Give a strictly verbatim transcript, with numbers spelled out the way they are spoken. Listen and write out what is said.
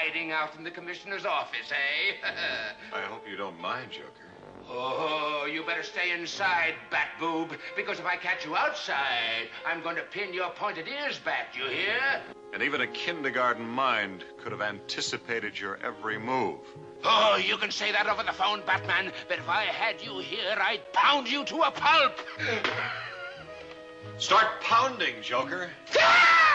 hiding out in the commissioner's office, eh? I hope you don't mind, Joker. Oh, you better stay inside, Bat Boob, because if I catch you outside, I'm going to pin your pointed ears back, you hear? And even a kindergarten mind could have anticipated your every move. Oh, you can say that over the phone, Batman, but if I had you here, I'd pound you to a pulp. Start pounding, Joker. Ah!